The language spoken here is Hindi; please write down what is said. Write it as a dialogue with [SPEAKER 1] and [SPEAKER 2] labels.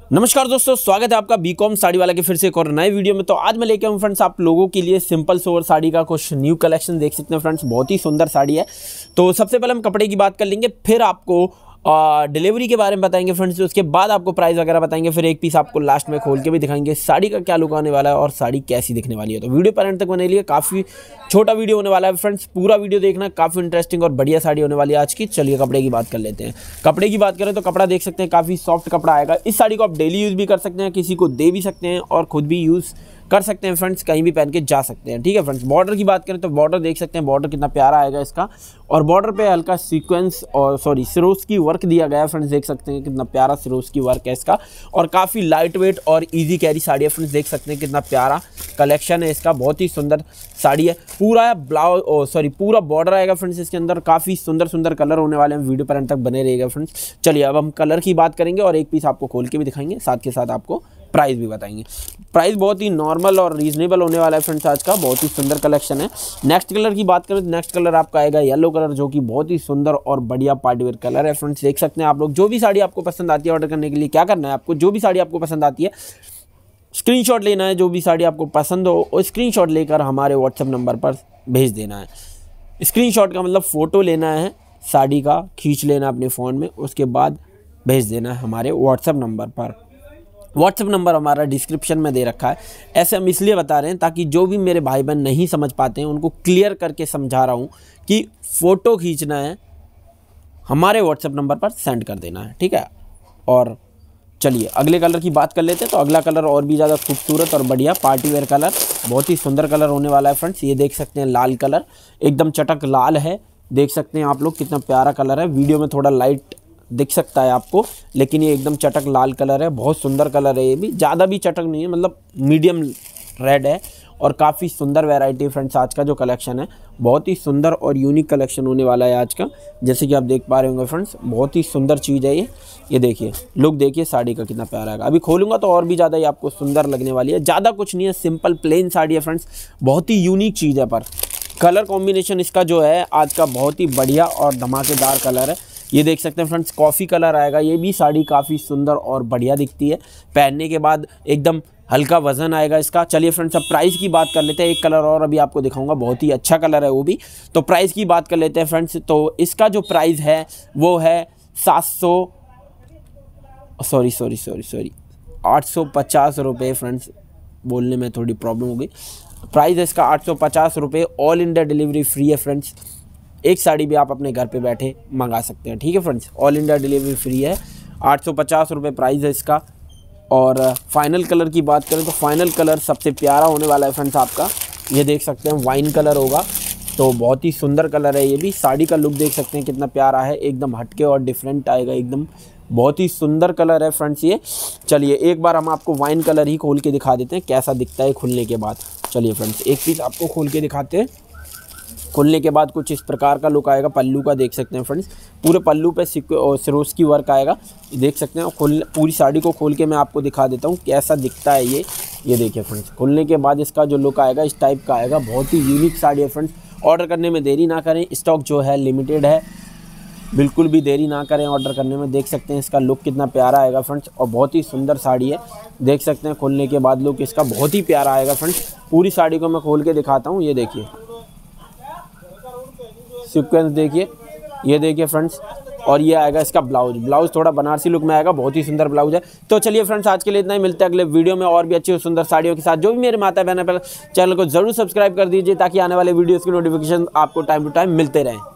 [SPEAKER 1] नमस्कार दोस्तों, स्वागत है आपका बीकॉम साड़ी वाला के फिर से एक और नए वीडियो में। तो आज मैं लेके आऊँ फ्रेंड्स आप लोगों के लिए सिंपल सोवर साड़ी का कुछ न्यू कलेक्शन देख सकते हैं फ्रेंड्स। बहुत ही सुंदर साड़ी है। तो सबसे पहले हम कपड़े की बात कर लेंगे, फिर आपको डिलीवरी के बारे में बताएंगे फ्रेंड्स। उसके बाद आपको प्राइस वगैरह बताएंगे, फिर एक पीस आपको लास्ट में खोल के भी दिखाएंगे साड़ी का क्या लुक आने वाला है और साड़ी कैसी दिखने वाली है। तो वीडियो पर एंड तक बने लिए, काफ़ी छोटा वीडियो होने वाला है फ्रेंड्स। पूरा वीडियो देखना, काफ़ी इंटरेस्टिंग और बढ़िया साड़ी होने वाली है आज की। चलिए कपड़े की बात कर लेते हैं। कपड़े की बात करें तो कपड़ा देख सकते हैं, काफ़ी सॉफ्ट कपड़ा आएगा। इस साड़ी को आप डेली यूज़ भी कर सकते हैं, किसी को दे भी सकते हैं और खुद भी यूज़ कर सकते हैं फ्रेंड्स, कहीं भी पहन के जा सकते हैं। ठीक है फ्रेंड्स। बॉर्डर की बात करें तो बॉर्डर देख सकते हैं, बॉर्डर कितना प्यारा आएगा इसका। और बॉर्डर पे हल्का सीक्वेंस और सिरोज की वर्क दिया गया है फ्रेंड्स। देख सकते हैं कितना प्यारा सिरोज की वर्क है इसका, और काफ़ी लाइट वेट और इजी कैरी साड़ी है फ्रेंड्स। देख सकते हैं कितना प्यारा कलेक्शन है इसका, बहुत ही सुंदर साड़ी है। पूरा पूरा बॉर्डर आएगा फ्रेंड्स इसके अंदर। काफ़ी सुंदर सुंदर कलर होने वाले हैं, वीडियो पर अंत तक बने रहेगा फ्रेंड्स। चलिए अब हम कलर की बात करेंगे और एक पीस आपको खोल के भी दिखाएंगे, साथ के साथ आपको प्राइस भी बताएंगे। प्राइस बहुत ही नॉर्मल और रीजनेबल होने वाला है फ्रेंड्स आज का। बहुत ही सुंदर कलेक्शन है। नेक्स्ट कलर की बात करें तो नेक्स्ट कलर आपका आएगा येलो कलर, जो कि बहुत ही सुंदर और बढ़िया पार्टीवेयर कलर है फ्रेंड्स। देख सकते हैं आप लोग। जो भी साड़ी आपको पसंद आती है, ऑर्डर करने के लिए क्या करना है आपको, जो भी साड़ी आपको पसंद आती है स्क्रीनशॉट लेना है। जो भी साड़ी आपको पसंद हो वो स्क्रीनशॉट लेकर हमारे व्हाट्सएप नंबर पर भेज देना है। स्क्रीनशॉट का मतलब फ़ोटो लेना है, साड़ी का खींच लेना अपने फ़ोन में, उसके बाद भेज देना है हमारे व्हाट्सएप नंबर पर। व्हाट्सएप नंबर हमारा डिस्क्रिप्शन में दे रखा है। ऐसे हम इसलिए बता रहे हैं ताकि जो भी मेरे भाई बहन नहीं समझ पाते हैं उनको क्लियर करके समझा रहा हूँ कि फ़ोटो खींचना है, हमारे व्हाट्सएप नंबर पर सेंड कर देना है। ठीक है। और चलिए अगले कलर की बात कर लेते हैं। तो अगला कलर और भी ज़्यादा खूबसूरत और बढ़िया पार्टीवेयर कलर, बहुत ही सुंदर कलर होने वाला है फ्रेंड्स। ये देख सकते हैं लाल कलर, एकदम चटक लाल है। देख सकते हैं आप लोग कितना प्यारा कलर है। वीडियो में थोड़ा लाइट दिख सकता है आपको, लेकिन ये एकदम चटक लाल कलर है। बहुत सुंदर कलर है। ये भी ज़्यादा भी चटक नहीं है, मतलब मीडियम रेड है। और काफ़ी सुंदर वैरायटी फ्रेंड्स आज का जो कलेक्शन है, बहुत ही सुंदर और यूनिक कलेक्शन होने वाला है आज का। जैसे कि आप देख पा रहे होंगे फ्रेंड्स, बहुत ही सुंदर चीज़ है ये देखिए, लुक देखिए साड़ी का कितना प्यारा है। अभी खोलूँगा तो और भी ज़्यादा ये आपको सुंदर लगने वाली है। ज़्यादा कुछ नहीं है, सिंपल प्लेन साड़ी है फ्रेंड्स। बहुत ही यूनिक चीज़ है, पर कलर कॉम्बिनेशन इसका जो है आज का बहुत ही बढ़िया और धमाकेदार कलर है। ये देख सकते हैं फ्रेंड्स, कॉफ़ी कलर आएगा। ये भी साड़ी काफ़ी सुंदर और बढ़िया दिखती है, पहनने के बाद एकदम हल्का वजन आएगा इसका। चलिए फ्रेंड्स अब प्राइस की बात कर लेते हैं। एक कलर और अभी आपको दिखाऊंगा, बहुत ही अच्छा कलर है वो भी। तो प्राइस की बात कर लेते हैं फ्रेंड्स। तो इसका जो प्राइस है वो है 850 रुपये फ्रेंड्स। बोलने में थोड़ी प्रॉब्लम हो गई। प्राइस है इसका 850 रुपये। ऑल इंडिया डिलीवरी फ्री है फ्रेंड्स। एक साड़ी भी आप अपने घर पे बैठे मंगा सकते हैं। ठीक है friends, all India delivery free है। 850 रुपये प्राइस है इसका। और फाइनल कलर की बात करें तो फाइनल कलर सबसे प्यारा होने वाला है फ्रेंड्स आपका। ये देख सकते हैं वाइन कलर होगा, तो बहुत ही सुंदर कलर है ये भी। साड़ी का लुक देख सकते हैं कितना प्यारा है, एकदम हटके और डिफरेंट आएगा एकदम। बहुत ही सुंदर कलर है फ्रेंड्स ये। चलिए एक बार हम आपको वाइन कलर ही खोल के दिखा देते हैं कैसा दिखता है खुलने के बाद। चलिए फ्रेंड्स एक पीस आपको खोल के दिखाते हैं। खुलने के बाद कुछ इस प्रकार का लुक आएगा। पल्लू का देख सकते हैं फ्रेंड्स, पूरे पल्लू पे सिरोज की वर्क आएगा। देख सकते हैं। पूरी साड़ी को खोल के मैं आपको दिखा देता हूँ कैसा दिखता है ये देखिए फ्रेंड्स। खुलने के बाद इसका जो लुक आएगा इस टाइप का आएगा। बहुत ही यूनिक साड़ी है फ्रेंड्स। ऑर्डर करने में देरी ना करें, स्टॉक जो है लिमिटेड है, बिल्कुल भी देरी ना करें ऑर्डर करने में। देख सकते हैं इसका लुक कितना प्यारा आएगा फ्रेंड्स, और बहुत ही सुंदर साड़ी है। देख सकते हैं खुलने के बाद लुक इसका बहुत ही प्यारा आएगा फ्रेंड्स। पूरी साड़ी को मैं खोल के दिखाता हूँ। ये देखिए सीक्वेंस देखिए, ये देखिए फ्रेंड्स। और ये आएगा इसका ब्लाउज थोड़ा बनारसी लुक में आएगा। बहुत ही सुंदर ब्लाउज है। तो चलिए फ्रेंड्स आज के लिए इतना ही। मिलते हैं अगले वीडियो में और भी अच्छी और सुंदर साड़ियों के साथ। जो भी मेरे माता बहन है, चैनल को जरूर सब्सक्राइब कर दीजिए ताकि आने वाले वीडियोस की नोटिफिकेशन आपको टाइम टू टाइम मिलते रहें।